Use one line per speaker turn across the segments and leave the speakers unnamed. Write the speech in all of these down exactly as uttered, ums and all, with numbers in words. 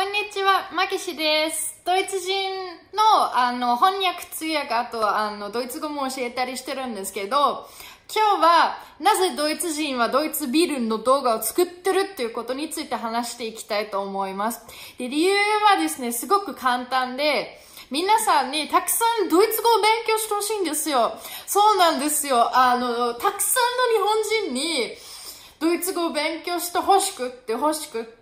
こんにちは、マキシです。ドイツ人の、あの、翻訳通訳、あと、あの、ドイツ語も教えたりしてるんですけど、今日は、なぜドイツ人はドイツビールの動画を作ってるっていうことについて話していきたいと思います。で、理由はですね、すごく簡単で、皆さんにたくさんドイツ語を勉強してほしいんですよ。そうなんですよ。あの、たくさんの日本人に、ドイツ語を勉強してほしくって欲しくって、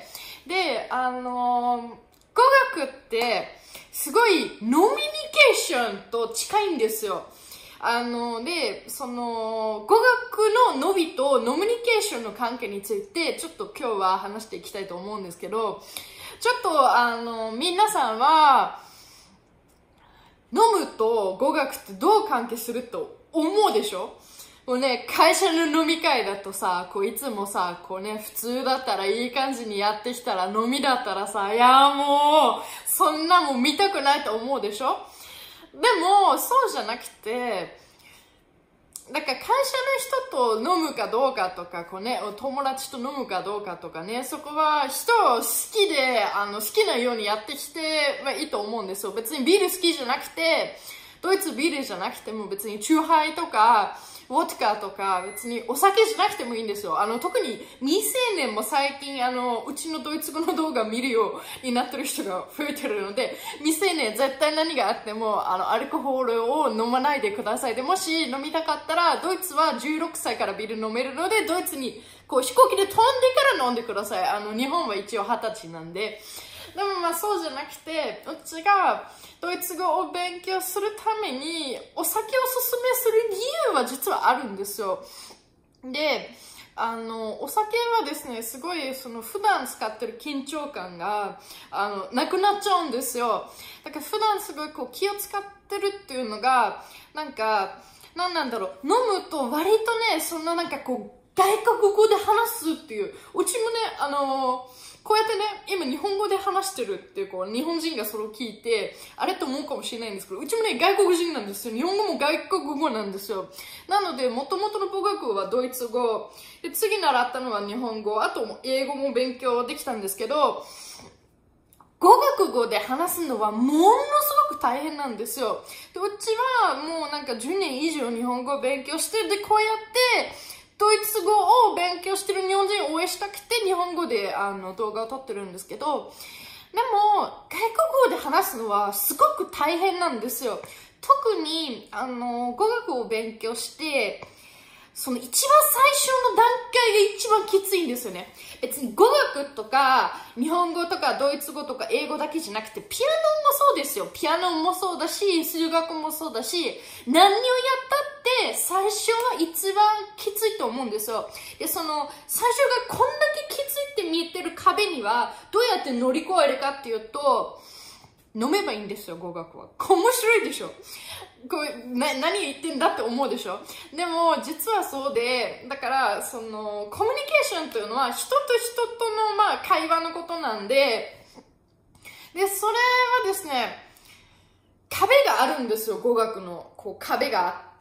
で、あのー、語学ってすごいノミニケーションと近いんですよ。あの、で、その、語学の伸びとノミニケーションの関係についてちょっと今日は話していきたいと思うんですけど、ちょっとあの、皆さんは飲むと語学ってどう関係すると思うでしょ？もうね、会社の飲み会だとさ、こういつもさ、こうね、普通だったらいい感じにやってきたら飲みだったらさ、いやもう、そんなもん見たくないと思うでしょ？でも、そうじゃなくて、だから会社の人と飲むかどうかとか、こうね、友達と飲むかどうかとかね、そこは人を好きで、あの、好きなようにやってきてはいいと思うんですよ。別にビール好きじゃなくて、ドイツビールじゃなくても別にチューハイとか、ウォッカとか別にお酒じゃなくてもいいんですよ。あの、特に未成年も最近あの、うちのドイツ語の動画見るようになってる人が増えてるので、未成年絶対何があっても、あの、アルコールを飲まないでください。で、もし飲みたかったら、ドイツはじゅうろくさいからビール飲めるので、ドイツにこう飛行機で飛んでから飲んでください。あの、日本は一応はたちなんで。でもまあそうじゃなくて、うちがドイツ語を勉強するためにお酒を勧めする理由は実はあるんですよ。で、あの、お酒はですね、すごいその普段使ってる緊張感が、あの、なくなっちゃうんですよ。だから普段すごいこう気を使ってるっていうのが、なんか、なんなんだろう、飲むと割とね、そんななんかこう、外国語で話すっていう、うちもね、あのこうやってね、今日本語で話してるっていう、こう、日本人がそれを聞いて、あれと思うかもしれないんですけど、うちもね、外国人なんですよ。日本語も外国語なんですよ。なので、元々の語学はドイツ語、で、次習ったのは日本語、あと英語も勉強できたんですけど、語学語で話すのはものすごく大変なんですよ。で、うちはもうなんかじゅうねん以上日本語を勉強して、で、こうやって、ドイツ語を勉強してる日本人を応援したくて日本語であの動画を撮ってるんですけど、でも外国語で話すのはすごく大変なんですよ。特にあの語学を勉強してその一番最初の段階が一番きついんですよね。別に語学とか日本語とかドイツ語とか英語だけじゃなくてピアノもそうですよ。ピアノもそうだし数学もそうだし何をやったって最初は一番きついと思うんですよ。で、その最初がこんだけきついって見えてる壁にはどうやって乗り越えるかっていうと飲めばいいんですよ、語学は。面白いでしょ。これな何言ってんだって思うでしょ。でも実はそうで、だからそのコミュニケーションというのは人と人とのまあ会話のことなんで、でそれはですね壁があるんですよ。語学のこう壁があって、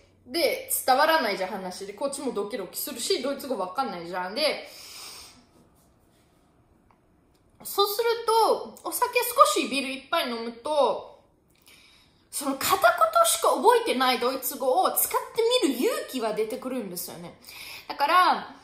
で伝わらないじゃん話で、こっちもドキドキするしドイツ語わかんないじゃん。でそうするとお酒少しビールいっぱい飲むとその片言しか覚えてないドイツ語を使ってみる勇気は出てくるんですよね。だからやっ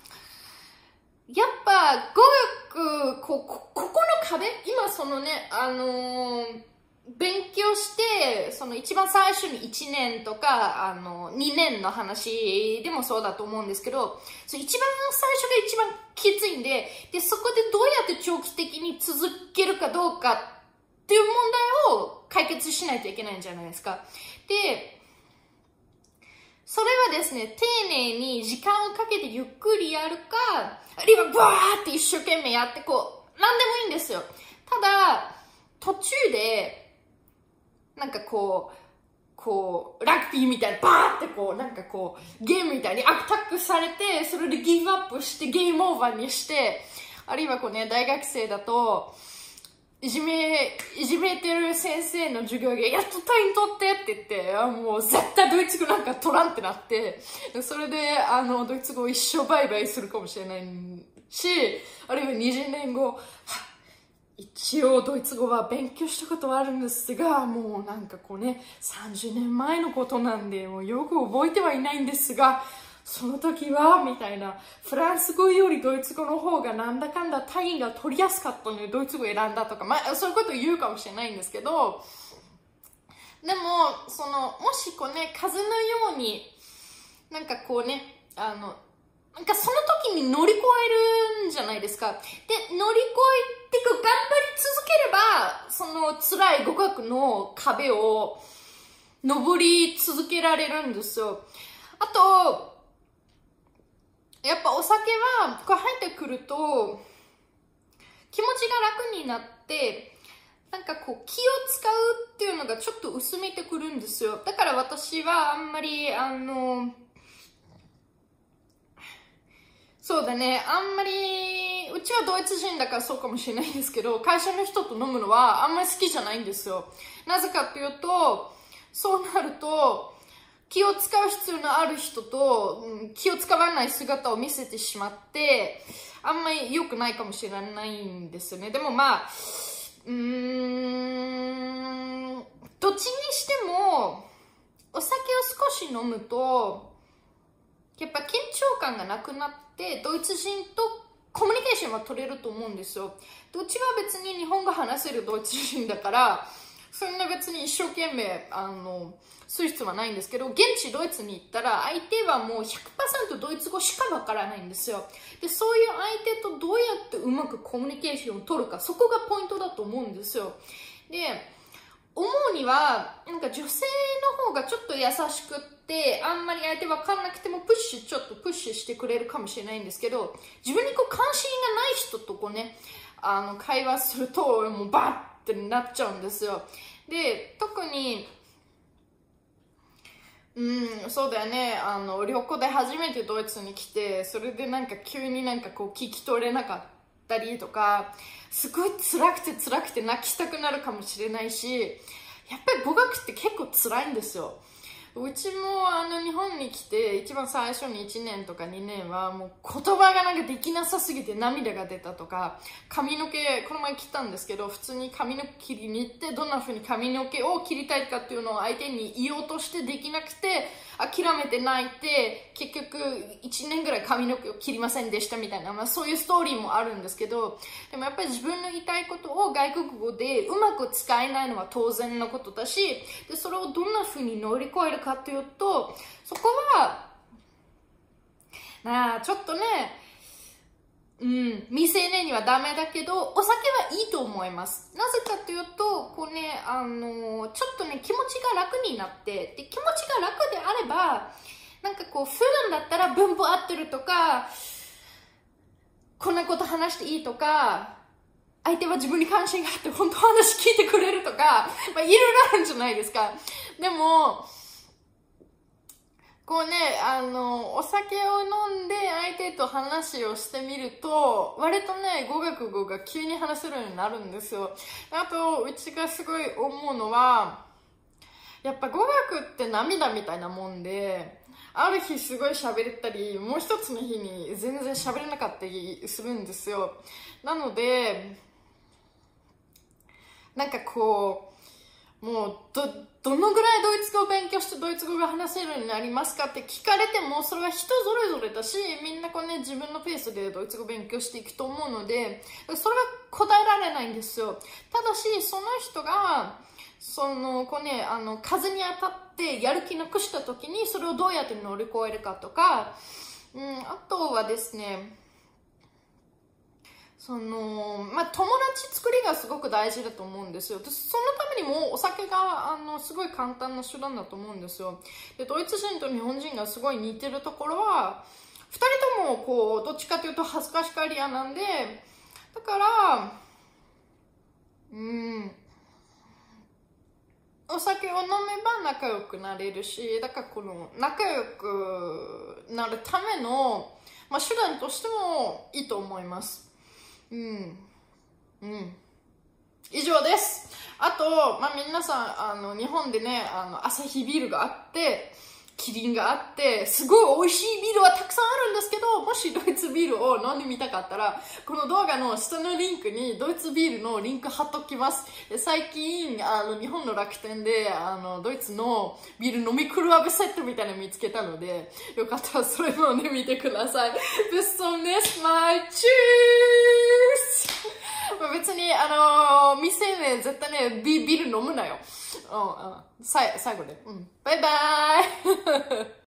ぱ語学 こ, こ, ここの壁、今そのねあのー、勉強してその一番最初にいちねんとかあのにねんの話でもそうだと思うんですけど、その一番最初が一番きついんで、でそこでどうやって長期的に続けるかどうかっていう問題を解決しないといけないんじゃないですか。で、それはですね、丁寧に時間をかけてゆっくりやるか、あるいはバーって一生懸命やってこう、なんでもいいんですよ。ただ、途中で、なんかこう、こう、ラグビーみたいにバーってこう、なんかこう、ゲームみたいにアタックされて、それでギブアップしてゲームオーバーにして、あるいはこうね、大学生だと、いじめ、いじめてる先生の授業で、やっと単位取ってって言って、あもう絶対ドイツ語なんか取らんってなって、それで、あの、ドイツ語を一生バイバイするかもしれないし、あるいはにじゅうねんご、は一応ドイツ語は勉強したことはあるんですが、もうなんかこうね、さんじゅうねんまえのことなんで、もうよく覚えてはいないんですが、その時は、みたいな、フランス語よりドイツ語の方がなんだかんだ単位が取りやすかったので、ドイツ語選んだとか、まあ、そういうこと言うかもしれないんですけど、でも、その、もしこうね、風のように、なんかこうね、あの、なんかその時に乗り越えるんじゃないですか。で、乗り越えて、頑張り続ければ、その辛い語学の壁を登り続けられるんですよ。あと、やっぱお酒は、こう入ってくると、気持ちが楽になって、なんかこう気を使うっていうのがちょっと薄めてくるんですよ。だから私はあんまり、あの、そうだね、あんまり、うちはドイツ人だからそうかもしれないんですけど、会社の人と飲むのはあんまり好きじゃないんですよ。なぜかっていうと、そうなると、気を使う必要のある人と、うん、気を使わない姿を見せてしまって、あんまり良くないかもしれないんですよね。でもまあ、うーん、どっちにしても、お酒を少し飲むと、やっぱ緊張感がなくなって、ドイツ人とコミュニケーションは取れると思うんですよ。どっちが別に日本語話せるドイツ人だから、そんな別に一生懸命、あの、する必要はないんですけど、現地ドイツに行ったら、相手はもう ひゃくパーセント ドイツ語しかわからないんですよ。で、そういう相手とどうやってうまくコミュニケーションを取るか、そこがポイントだと思うんですよ。で、思うには、なんか女性の方がちょっと優しくって、あんまり相手わかんなくてもプッシュ、ちょっとプッシュしてくれるかもしれないんですけど、自分にこう関心がない人とこうね、あの、会話すると、もうバッってなっちゃうんですよ。で、特に、うん、そうだよね。あの、旅行で初めてドイツに来て、それでなんか急になんかこう聞き取れなかったりとか、すごい辛くて辛くて泣きたくなるかもしれないし、やっぱり語学って結構辛いんですよ。うちもあの日本に来て一番最初にいちねんとかにねんはもう言葉がなんかできなさすぎて涙が出たとか、髪の毛、この前切ったんですけど、普通に髪の毛切りに行ってどんな風に髪の毛を切りたいかっていうのを相手に言おうとしてできなくて、諦めて泣いて、結局いちねんぐらい髪の毛を切りませんでしたみたいな、まあそういうストーリーもあるんですけど、でもやっぱり自分の言いたいことを外国語でうまく使えないのは当然のことだし、でそれをどんな風に乗り越えるかというと、そこはなあちょっとね、うん、未成年にはダメだけど、お酒はいいと思います。なぜかというと、こうね、あのー、ちょっとね、気持ちが楽になって、で、気持ちが楽であれば、なんかこう、普段だったら文法合ってるとか、こんなこと話していいとか、相手は自分に関心があって本当話聞いてくれるとか、まあ、いろいろあるんじゃないですか。でも、こうね、あの、お酒を飲んで相手と話をしてみると、割とね、語学語が急に話せるようになるんですよ。あと、うちがすごい思うのは、やっぱ語学って涙みたいなもんで、ある日すごい喋れたり、もう一つの日に全然喋れなかったりするんですよ。なので、なんかこう、もうど、どのぐらいドイツ語を勉強してドイツ語が話せるようになりますかって聞かれても、それは人それぞれだし、みんなこうね、自分のペースでドイツ語を勉強していくと思うので、それは答えられないんですよ。ただし、その人が、その、こうね、あの、風に当たってやる気なくした時に、それをどうやって乗り越えるかとか、うん、あとはですね、その、まあ、友達作りがすごく大事だと思うんですよ。で、そのためにもお酒が、あの、すごい簡単な手段だと思うんですよ。で、ドイツ人と日本人がすごい似てるところは、二人とも、こう、どっちかというと恥ずかしがり屋なんで、だから、うん、お酒を飲めば仲良くなれるし、だからこの、仲良くなるための、まあ、手段としてもいいと思います。うん。うん。以上です。あと、まあ、皆さん、あの、日本でね、あの、アサヒビールがあって、 キリンがあって、すごい美味しいビールはたくさんあるんですけど、もしドイツビールを飲んでみたかったら、この動画の下のリンクにドイツビールのリンク貼っときます。で最近、あの、日本の楽天で、あの、ドイツのビール飲み比べセットみたいなの見つけたので、よかったらそれ飲んでみてください。Bis zum nächsten Mal. Tschüss! 別に、あの、店ね、絶対ね、ビビール飲むなよ。うん、うん。さい、最後で。うん。バイバーイ